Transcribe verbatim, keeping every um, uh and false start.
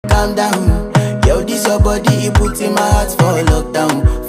calm down. Yo, this your body, it puts in my heart for lockdown,